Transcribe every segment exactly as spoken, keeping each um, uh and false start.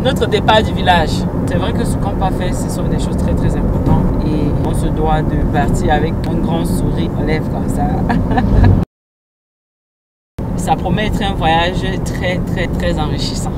Notre départ du village. C'est vrai que ce qu'on va faire, ce sont des choses très très importantes et on se doit de partir avec un grand sourire aux lèvres comme ça. Ça promet d'être un voyage très très très enrichissant.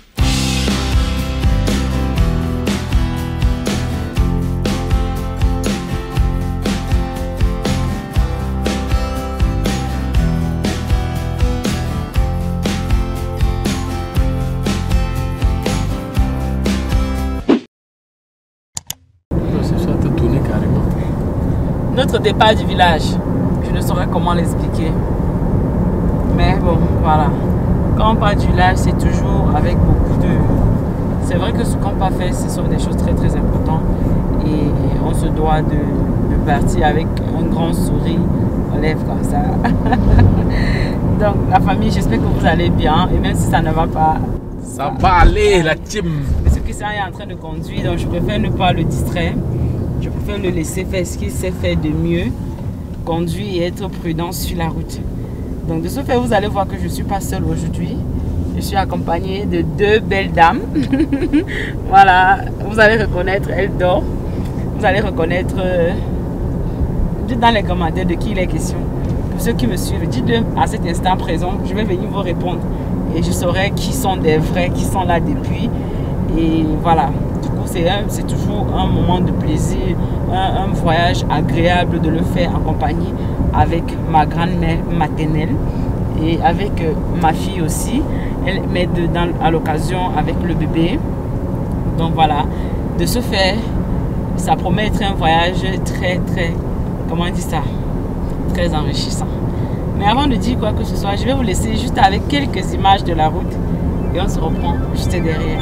Notre départ du village, je ne saurais comment l'expliquer. Mais bon, voilà. Quand on part du village, c'est toujours avec beaucoup de... C'est vrai que ce qu'on va faire, ce sont des choses très très importantes. Et on se doit de, de partir avec un grand sourire aux lèvres comme ça. Donc la famille, j'espère que vous allez bien. Et même si ça ne va pas... Ça va aller, la team. Monsieur Christian est en train de conduire, donc je préfère ne pas le distraire. Je préfère le laisser faire ce qu'il sait faire de mieux, conduire et être prudent sur la route. Donc de ce fait, vous allez voir que je ne suis pas seule aujourd'hui. Je suis accompagnée de deux belles dames. Voilà, vous allez reconnaître, elles dorment. Vous allez reconnaître, euh, dites dans les commentaires de qui il est question. Pour ceux qui me suivent, dites-le à cet instant présent, je vais venir vous répondre. Et je saurai qui sont des vrais, qui sont là depuis. Et voilà. C'est toujours un moment de plaisir, un, un voyage agréable de le faire en compagnie avec ma grand-mère maternelle et avec euh, ma fille aussi. Elle m'aide à l'occasion avec le bébé. Donc voilà, de ce fait, ça promet d'être un voyage très très, comment on dit ça, très enrichissant. Mais avant de dire quoi que ce soit, je vais vous laisser juste avec quelques images de la route et on se reprend juste derrière.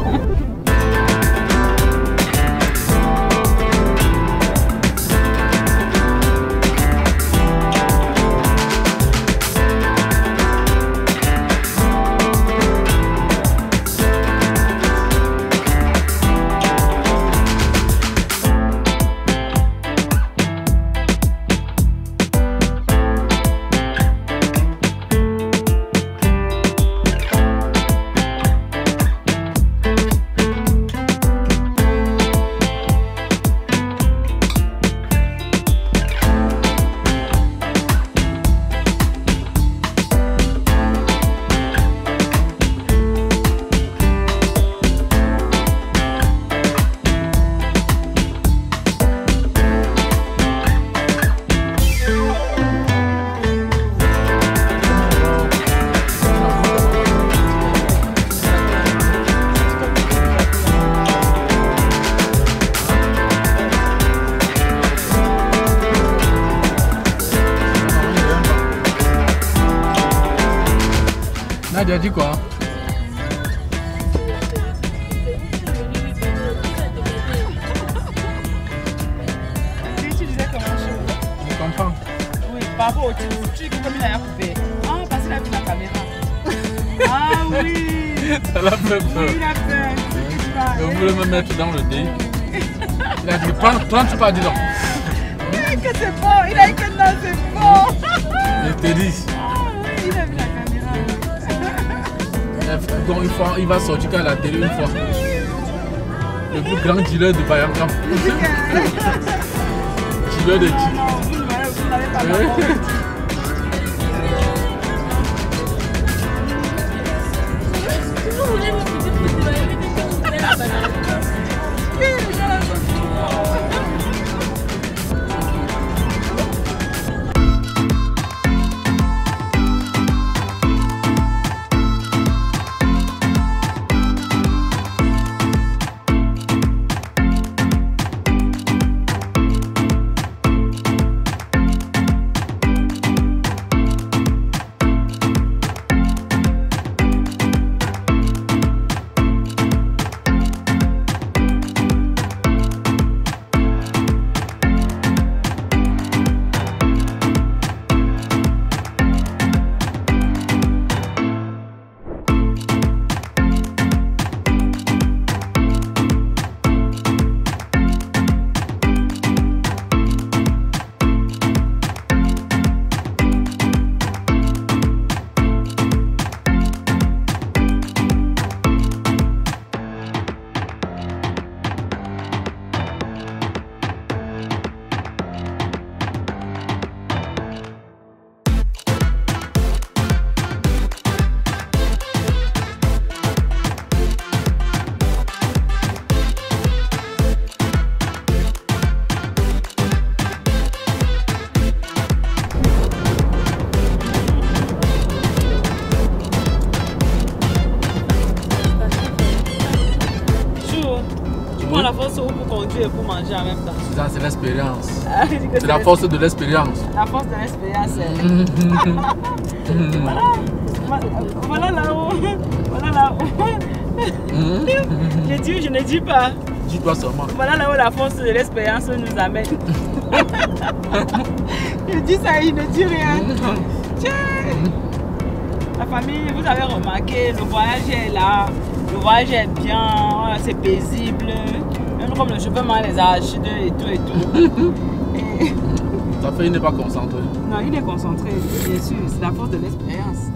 Nadia dit quoi? Tu disais comment je... Je comprends. Oui, par rapport au truc, tu dis comme il a coupé. Ah, parce qu'il a vu la caméra. Ah oui. Ça l'a fait peur. Oui, il a peur. Il voulait me mettre dans le dé. Il a dit, prends, prends, tu pas dit non. Il a dit que c'est bon, il a dit que non, c'est bon. Je te dis. Ah oui, il a vu la caméra. Donc il, faut, il va sortir qu'à la télé une fois. Le plus grand dealer de Bayangam. Dealer de qui? Non, vous n'avez pas le la force pour conduire et pour manger en même temps. Ça, c'est l'expérience. C'est la force de l'expérience. La force de l'expérience. Voilà. Voilà là-haut. Voilà là-haut. Je dis, je ne dis pas. Dis-toi seulement. Voilà là où la force de l'expérience nous amène. Je dis ça, il ne dit rien. Tiens. La famille, vous avez remarqué, le voyage est là. Le voyage est bien, c'est paisible. Même comme le chauffeur m'a les arachides et tout et tout. Et... Ça fait, il n'est pas concentré. Non, il est concentré, bien sûr. C'est la force de l'expérience.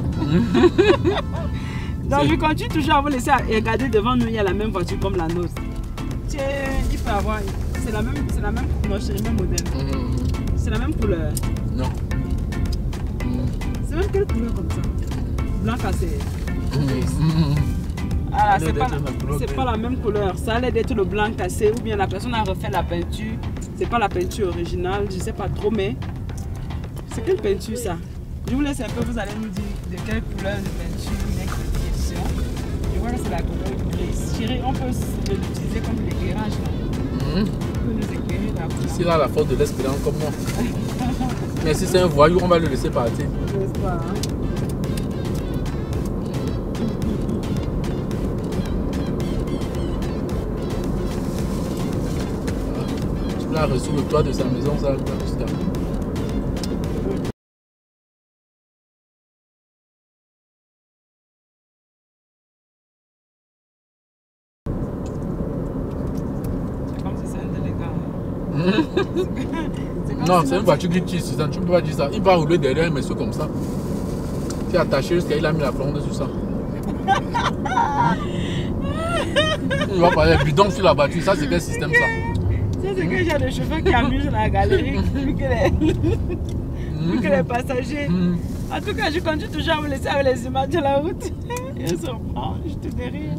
Donc je continue toujours à vous laisser regarder devant nous, il y a la même voiture comme la nôtre. Tiens, il peut avoir. C'est la même, c'est la même, non, c'est le même modèle. Mm. C'est la même couleur. Non. Mm. C'est même quelle couleur comme ça? Blanc cassé. Mm. Ah, c'est pas, la, pas la même couleur. Ça allait d'être le blanc cassé ou bien la personne a refait la peinture. C'est pas la peinture originale, je sais pas trop, mais c'est quelle peinture ça? Je vous laisse un peu, vous allez nous dire de quelle couleur de peinture il est question. Je vois que c'est la couleur grise. Chérie, on peut l'utiliser comme l'éclairage là. Mmh. On peut nous éclairer là. Ici là, la force de l'espérance comme moi. Mais si c'est un voyou, on va le laisser partir. N'est-ce pas, hein? Tu l'as reçu le toit de sa maison, ça, jusqu'à. Non, c'est une voiture qui tire, tu ne peux pas dire ça. Il va rouler derrière un monsieur comme ça. Tu es attaché jusqu'à il a mis la blonde sur ça. Il va parler bidon sur la voiture, ça c'est quel système ça? Ça c'est que j'ai des chauffeurs qui amusent la galerie plus que les, plus que les passagers. En tout cas, je continue toujours à vous laisser avec les images de la route. Et on se reprend, je te dis rien.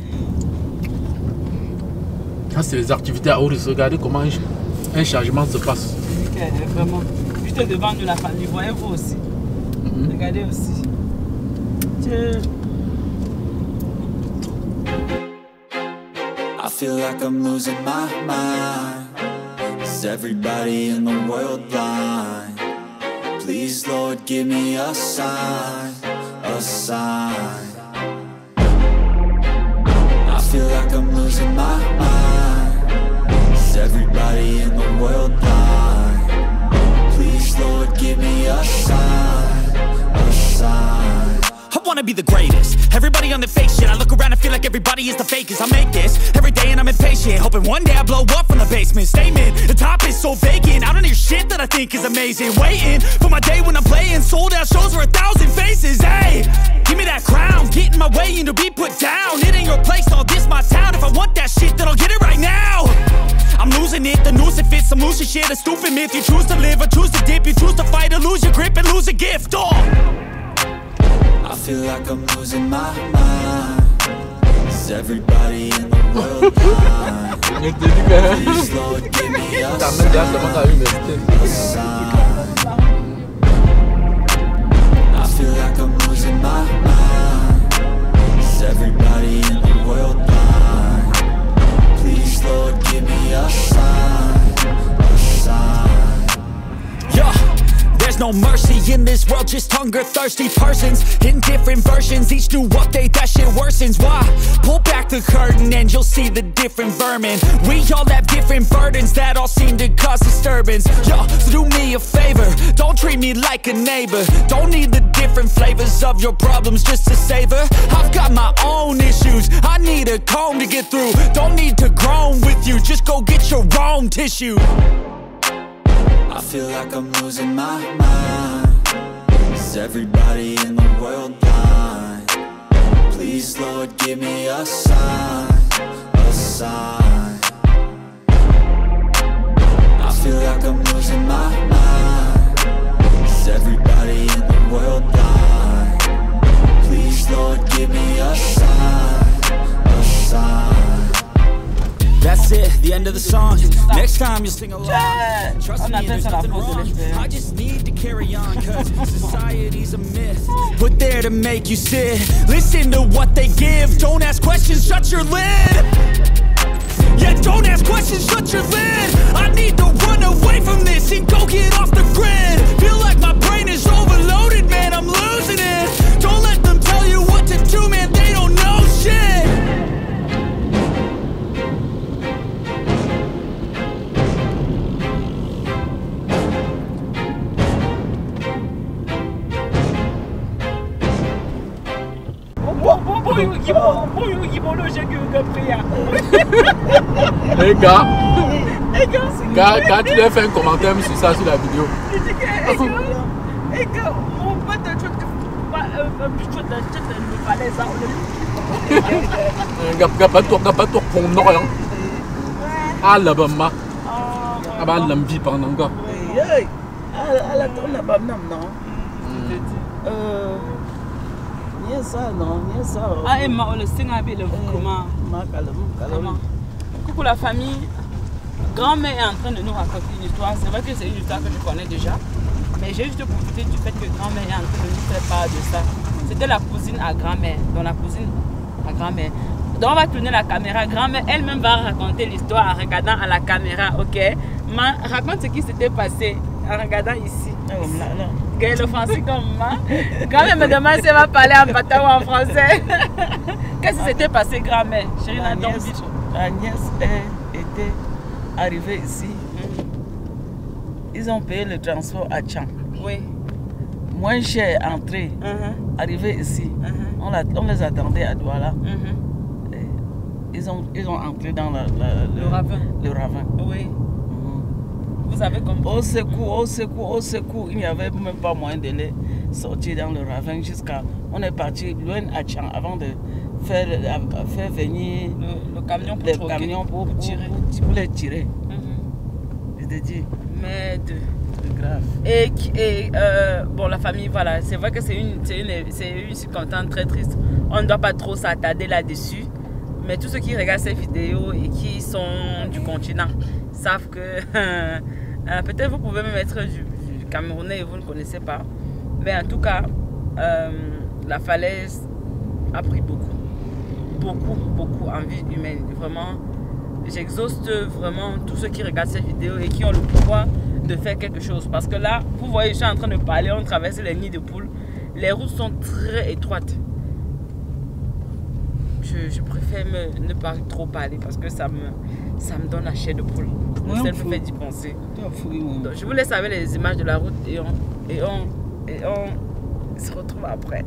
Ça c'est les activités à haut risque. Regardez comment un chargement se passe. Vraiment. Juste devant nous la famille, voyez-vous aussi. Mm-hmm. Regardez aussi. Tiens. I feel like I'm losing my mind. Is everybody in the world blind? Please, Lord, give me a sign, a sign. I feel like I'm losing my mind. Is everybody in the world blind? Please, Lord, give me a sign, a sign. I wanna be the greatest. Everybody on the fake shit. I look around and feel like everybody is the fakest. I make this every day and I'm impatient, hoping one day I blow up from the basement. Statement, the top is so vacant. I don't hear shit that I think is amazing. Waiting for my day when I'm playing sold out shows for a thousand faces. Hey, give me that crown, get in my way and to be put down. It ain't your place, all this my town. If I want that shit, then I'll get it right now. I'm losing it, the noose it fits. I'm losing shit, a stupid myth. You choose to live or choose to dip. You choose to fight or lose your grip and lose a gift. Oh, I feel like I'm losing my mind. Is everybody in the world blind? Please, Lord, give me a sign, a sign. I feel like I'm losing my mind. Is everybody in the world blind? Please, Lord, give me a sign, a sign. yeah. There's no mercy in this world, just hunger-thirsty persons in different versions. Each new update, that shit worsens. Why? Pull back the curtain and you'll see the different vermin. We all have different burdens that all seem to cause disturbance. Yo, so do me a favor, don't treat me like a neighbor. Don't need the different flavors of your problems just to savor. I've got my own issues, I need a comb to get through. Don't need to groan with you, just go get your own tissue. I feel like I'm losing my mind. Is everybody in the world blind? Please, Lord, give me a sign, a sign. I feel like I'm losing my mind. Is everybody in the world blind? Please, Lord, give me a sign, a sign. That's it, the end of the song. Next time you'll sing along. Trust me, there's nothing wrong. I just need to carry on, cause society's a myth put there to make you sit. Listen to what they give. Don't ask questions, shut your lid. Yeah, don't passion's such a land. I need to run away from this and go get off the grid. Feel like my brain is overloaded, man, I'm losing it. Don't let them tell you what to do, man, they don't know shit. Les gars, quand, quand tu leur fais un commentaire sur ça sur la vidéo. Gabato, gabato, qu'on ah la bamba, ah bah l'envie pendant encore. Ah la tourne la bamba non. Euh. Ni ça non, ni ça. Ah et ma le sing avec le comment. Comment. Coucou la famille. Grand-mère est en train de nous raconter une histoire. C'est vrai que c'est une histoire que je connais déjà. Mais j'ai juste profité du fait que grand-mère est en train de nous faire part de ça. C'était la cousine à grand-mère. Donc la cousine à grand-mère. Donc on va tourner la caméra. Grand-mère elle-même va raconter l'histoire en regardant à la caméra. Ok. Ma, raconte ce qui s'était passé en regardant ici. Gaël le français comme moi. Grand-mère me demande si elle va parler en bataille ou en français. Qu'est-ce qui s'était passé grand-mère? Chérie, la nièce, la nièce était arrivée ici. Mm-hmm. Ils ont payé le transport à Tchang. Oui. Moins cher entrée. Mm-hmm. Arrivé ici. Mm-hmm. on, la, on les attendait à Douala. Mm-hmm. Ils ont, ils ont entré dans la, la, le, le ravin. Le ravin. Oui. Vous avez comme... Au secours, au secours, au secours, il n'y avait même pas moyen de les sortir dans le ravin jusqu'à... On est parti loin à Tchang avant de faire, faire venir le, le camion pour, les troquer, camions pour, pour, tirer. Pour, pour les tirer. Mm-hmm. Je te dis. Mais de... C'est grave. Et, et euh, bon, la famille, voilà, c'est vrai que c'est une, une, une circonstance très triste. On ne doit pas trop s'attarder là-dessus. Mais tous ceux qui regardent ces vidéos et qui sont du continent savent que euh, peut-être vous pouvez même être du, du Camerounais et vous ne connaissez pas. Mais en tout cas, euh, la falaise a pris beaucoup, beaucoup, beaucoup en vie humaine. Vraiment, j'exauce vraiment tous ceux qui regardent ces vidéos et qui ont le pouvoir de faire quelque chose. Parce que là, vous voyez, je suis en train de parler, on traverse les nids de poules. Les routes sont très étroites. Je, je préfère me, ne pas trop parler parce que ça me, ça me donne la chair de poule. Ouais, ça me fait d'y penser. Fou, Donc, je vous laisse avec les images de la route et on, et on, et on se retrouve après.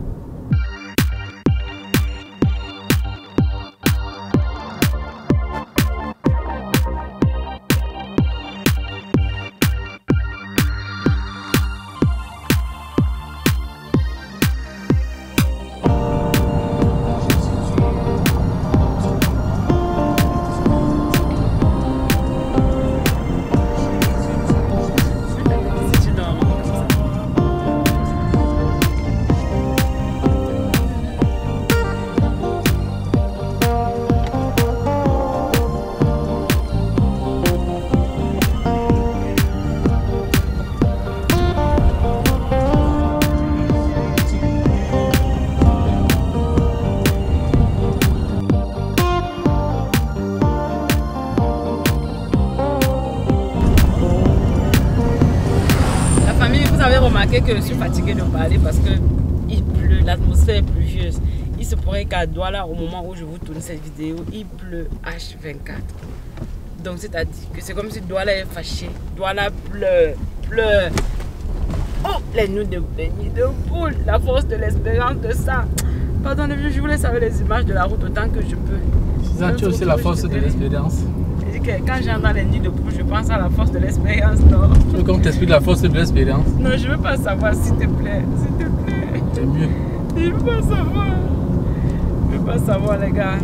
Remarqué que je suis fatiguée de parler parce que il pleut, l'atmosphère est pluvieuse. Il se pourrait qu'à Douala, au moment où je vous tourne cette vidéo, il pleut H vingt-quatre. Donc c'est-à-dire que c'est comme si Douala est fâché. Douala pleure, pleure. Oh, les nuits de, les nuits de poule, la force de l'espérance de ça. Pardon, je vous laisse avec les images de la route autant que je peux. Ça, tu as aussi la force de l'espérance. Quand j'entre dans les nids de poule, je pense à la force de l'espérance, non? Tu veux qu'on t'explique la force de l'espérance? Non, je veux pas savoir, s'il te plaît, s'il te plaît. C'est mieux. Je veux pas savoir. Je veux pas savoir, les gars.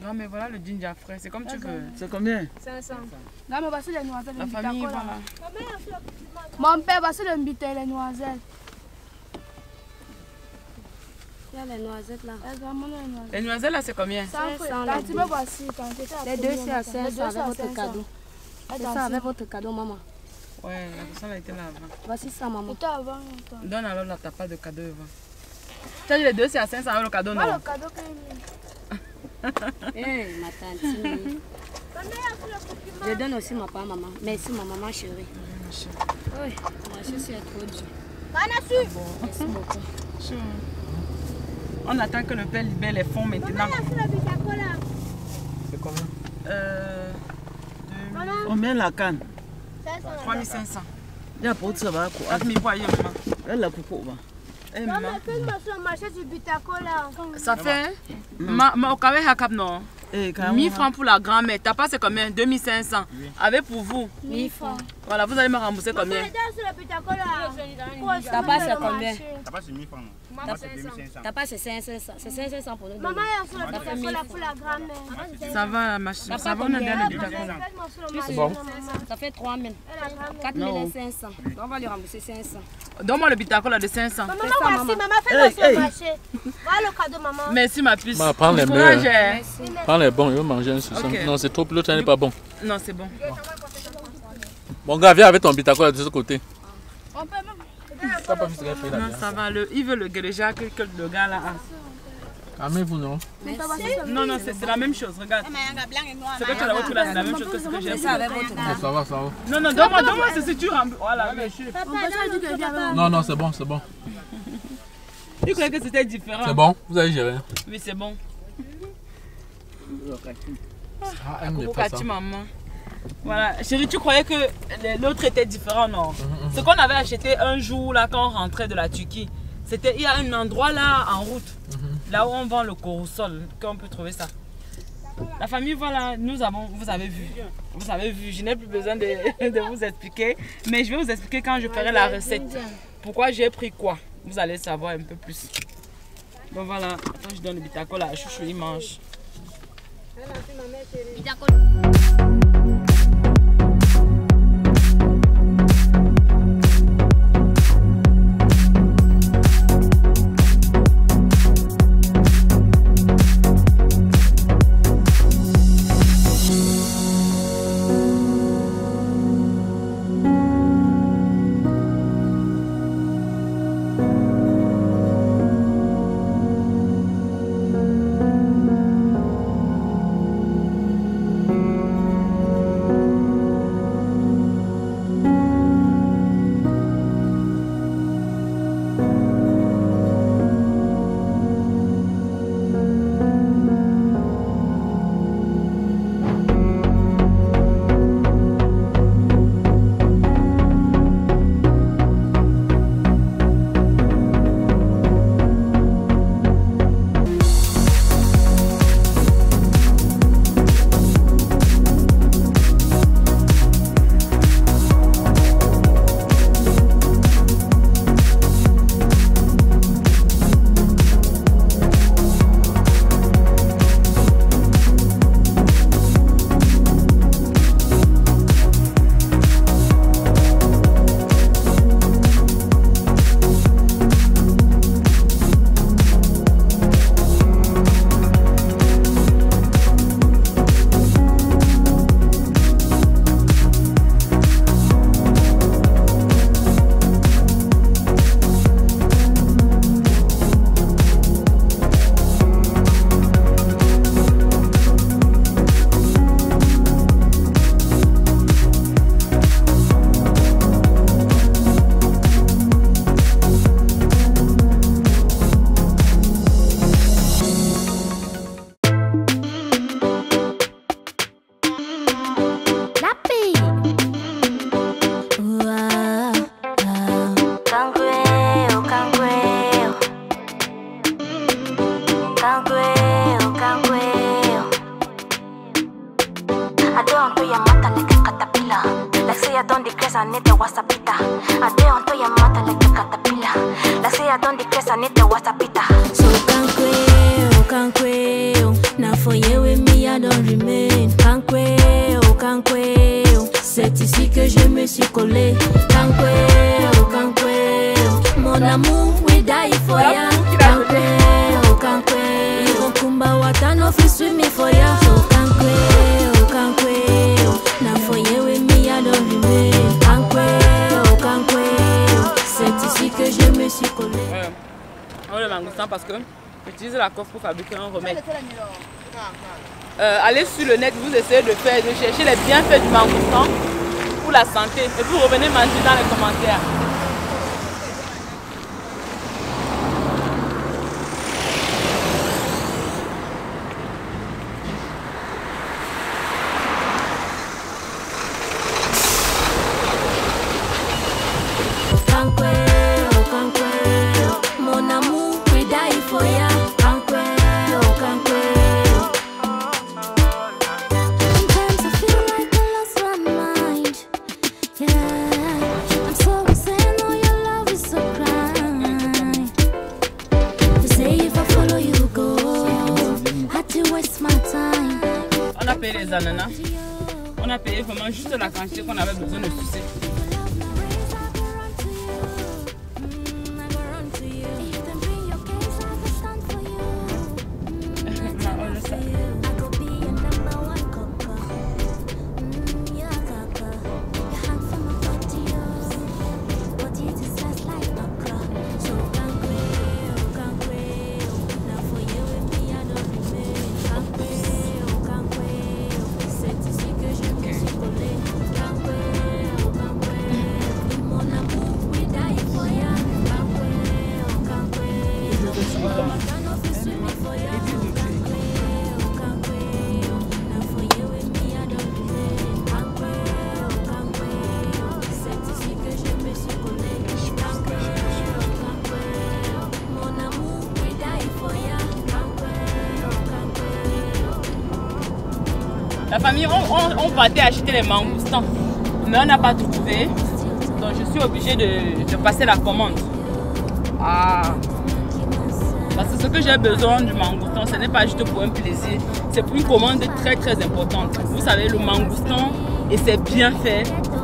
grand, mais voilà le ginger frais. C'est comme tu veux. C'est combien? cinq cents. Non, mais voici les noisettes. La famille, voilà. Mon père, voici le mbité, les noisettes. Il y a les noisettes là. Les noisettes là, c'est combien? cinq cents. Là, tu me voici. Les deux, c'est à cinq cents avec votre cadeau. C'est ça avec votre cadeau, maman. Ouais, la personne a été là avant. Voici ça, maman. Donne alors là, t'as pas de cadeau avant. Tu as dit les deux, c'est à cinq cents avec le cadeau, non? Pas le cadeau qu'il Eh, hey, ma tante. Je donne aussi ma part, maman. Merci, ma maman chérie. Oui, ma chérie, est trop dure. Merci beaucoup. On attend que le père libère les fonds maintenant. C'est combien? Euh. Combien la canne? trois mille cinq cents. Il y a pour ça, va quoi? quatre mille pour ailleurs, maman. Elle a pour quoi? Eh, maman. marché du Bitacola. Ça fait. Ma, ma, au Kawe Hakab, non? mille francs pour la grand-mère. T'as pas c'est combien? deux mille cinq cents. Avec pour vous? mille francs. Voilà, vous allez me rembourser combien? T'as pas c'est combien? T'as pas c'est mille francs. T'as pas c'est cinq cents. C'est cinq cents pour nous. Maman, il y a sur le Bitacola pour la grand-mère. Ça va, ma chérie. Ça va, on a bien le Bitacola. C'est bon. Ça fait trois mille. quatre mille cinq cents. On va lui rembourser cinq cents. Donne-moi le Bitacola de cinq cents. Maman, voici, maman, fais-moi sur le marché. Voilà le cadeau, maman. Merci, ma puce. Ma, prends les Courage, meilleurs. hein. Prends les bons, il veut manger un suçon. Ok. Non, c'est trop, l'autre n'est pas bon. Non, c'est bon. Bon gars, viens avec ton bitacola de ce côté. On peut même. T'as pas vu ce qu'elle fait là? Non, ça va. Le, il veut le déjà que, que le gars là a. Calmez-vous, non? Non, non, c'est la même chose. Regarde. Ce que tu as la voiture là, c'est la même chose que ce que j'ai. Ça avec votre Non, ça va, ça va. Non, non, donne-moi, donne-moi ceci, tu remboursses. Voilà. Non, non, c'est bon, c'est bon. Il croyait que c'était différent. C'est bon, vous allez gérer. Oui, c'est bon. Ah, elle me Coucou, fait ça. Cathy, maman. Voilà. Chérie, tu croyais que l'autre était différent, non? Ce qu'on avait acheté un jour là quand on rentrait de la Turquie, c'était il y a un endroit là en route, là où on vend le corosol, qu'on peut trouver ça. La famille, voilà, nous avons, vous avez vu, vous avez vu, je n'ai plus besoin de, de vous expliquer, mais je vais vous expliquer quand je ferai la recette. Pourquoi j'ai pris quoi? Vous allez savoir un peu plus. Bon voilà, quand je donne le bitacola à Chouchou, il mange. So can't quail, can't quail. Now for you with me, amour, we die for ya. Kankwe, oh kankwe, irokumba watano fisumi for ya. Oh kankwe, oh kankwe, na for you with me I don't me. Kankwe, oh kankwe, c'est ici que je me suis collé. On le mangoustan parce que j'utilise la coque pour fabriquer un remède. Euh, allez sur le net, vous essayez de faire, de chercher les bienfaits du mangoustan pour la santé. Et vous revenez manger dans les commentaires. Les ananas, on a payé vraiment juste la quantité qu'on avait besoin de sucer. La famille, on, on, on partait acheter les mangoustans, mais on n'a pas trouvé. Donc je suis obligée de, de passer la commande. Ah. Parce que ce que j'ai besoin du mangoustan, ce n'est pas juste pour un plaisir. C'est pour une commande très très importante. Vous savez, le mangoustan, et c'est bien fait.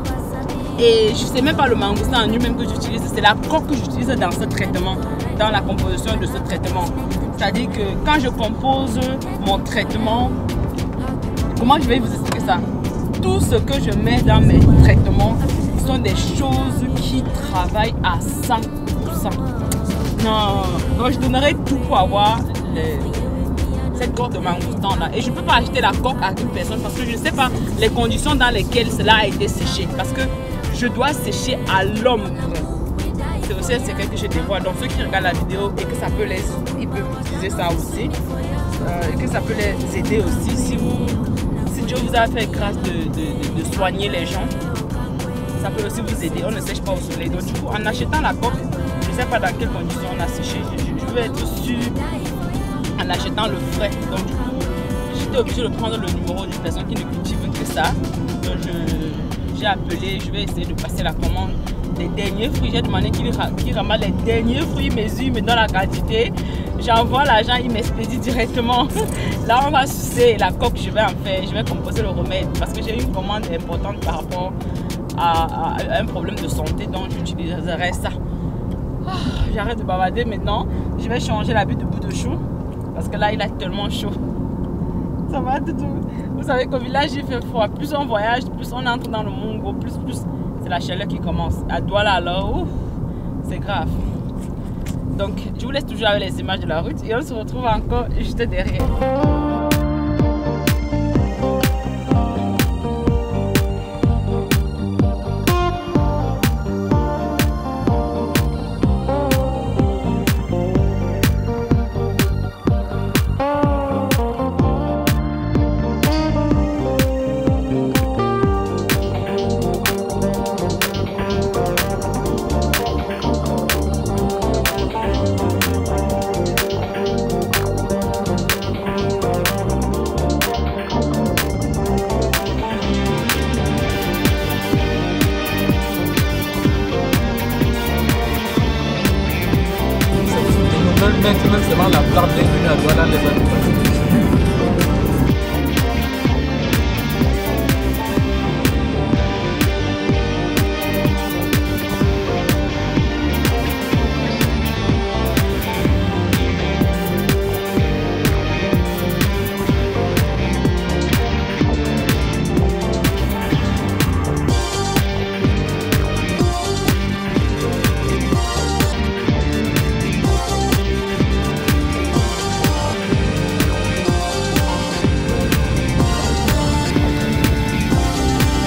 Et je ne sais même pas le mangoustan en lui-même que j'utilise. C'est la coque que j'utilise dans ce traitement, dans la composition de ce traitement. C'est-à-dire que quand je compose mon traitement, comment je vais vous expliquer ça? Tout ce que je mets dans mes traitements sont des choses qui travaillent à cent pour cent. Non, donc je donnerai tout pour avoir les, cette coque de mangoustan là. Et je ne peux pas acheter la coque à une personne parce que je ne sais pas les conditions dans lesquelles cela a été séché. Parce que je dois sécher à l'ombre. C'est aussi un secret que je dévoile. Donc ceux qui regardent la vidéo et que ça peut les... Ils peuvent utiliser ça aussi. Euh, et que ça peut les aider aussi. Si, vous, si Dieu vous a fait grâce de, de, de, de soigner les gens, ça peut aussi vous aider. On ne sèche pas au soleil. Donc du coup, en achetant la coque, je ne sais pas dans quelles conditions on a séché. Je, je, je veux être sûr en achetant le frais. Donc du coup, j'étais obligée de prendre le numéro d'une personne qui ne cultive que ça. Donc j'ai appelé, je vais essayer de passer la commande des derniers fruits. J'ai demandé qu'il qu ramasse les derniers fruits, mesure, me donne la quantité. J'envoie l'argent, il m'expédie directement. Là, on va sucer la coque, je vais en faire, je vais composer le remède parce que j'ai une commande importante par rapport à, à, à un problème de santé, donc j'utiliserai ça. Oh, j'arrête de bavarder maintenant. Je vais changer l'habit de bout de chou parce que là, il a tellement chaud. Ça va tout. Vous savez qu'au village, il fait froid. Plus on voyage, plus on entre dans le Mongo, plus, plus c'est la chaleur qui commence. À Douala alors, c'est grave. Donc, je vous laisse toujours avec les images de la route et on se retrouve encore juste derrière.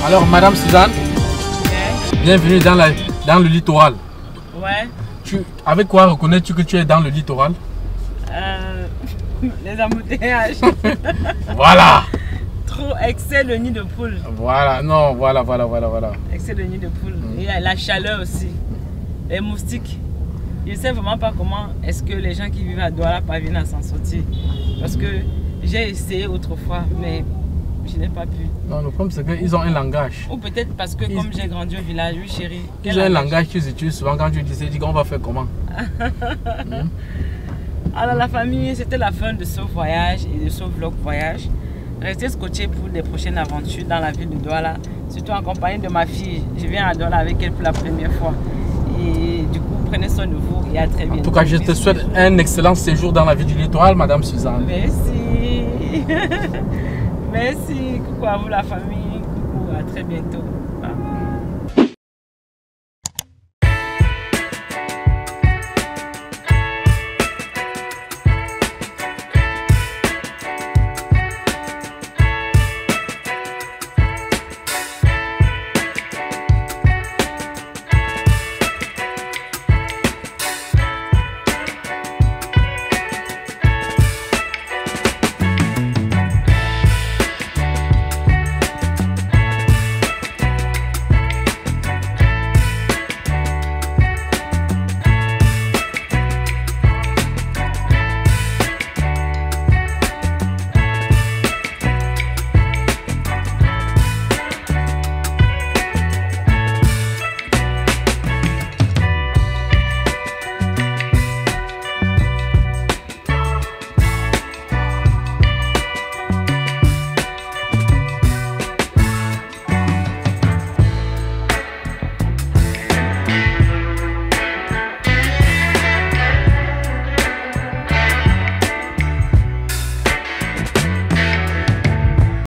Alors, Madame Suzanne, Ouais. bienvenue dans, la, dans le littoral. Ouais. Tu, avec quoi reconnais-tu que tu es dans le littoral? Euh, les embouteillages. Voilà. Trop excès le nid de poule. Voilà, non, voilà, voilà, voilà, voilà. Excès le nid de poule. Et la chaleur aussi. Les moustiques. Je ne sais vraiment pas comment est-ce que les gens qui vivent à Douala parviennent à s'en sortir. Parce que j'ai essayé autrefois, mais je n'ai pas pu. Non, le problème c'est qu'ils ont un langage. Ou peut-être parce que Ils... comme j'ai grandi au village, oui chérie. Ils ont un langage qu'ils utilisent souvent quand tu dis, dis qu'on va faire comment. hmm? Alors la famille, c'était la fin de ce voyage et de ce vlog voyage. Restez scotchés pour les prochaines aventures dans la ville de Douala. Surtout en compagnie de ma fille. Je viens à Douala avec elle pour la première fois. Et du coup, prenez soin de vous et à très bientôt. En tout cas, je te souhaite un excellent séjour dans la ville du littoral, Madame Suzanne. Merci. Merci. Coucou à vous la famille. Coucou, à très bientôt. Bye.